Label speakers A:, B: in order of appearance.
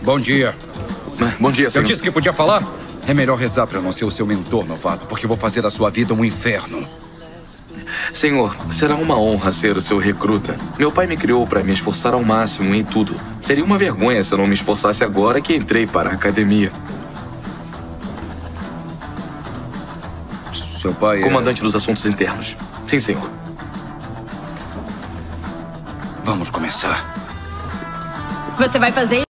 A: Bom dia.
B: Bom dia, senhor.
A: Eu disse que podia falar? É melhor rezar para eu não ser o seu mentor, novato, porque vou fazer da sua vida um inferno.
B: Senhor, será uma honra ser o seu recruta. Meu pai me criou para me esforçar ao máximo em tudo. Seria uma vergonha se eu não me esforçasse agora que entrei para a academia.
A: Seu pai é...
B: Comandante dos assuntos internos. Sim, senhor.
A: Vamos começar.
C: Você vai fazer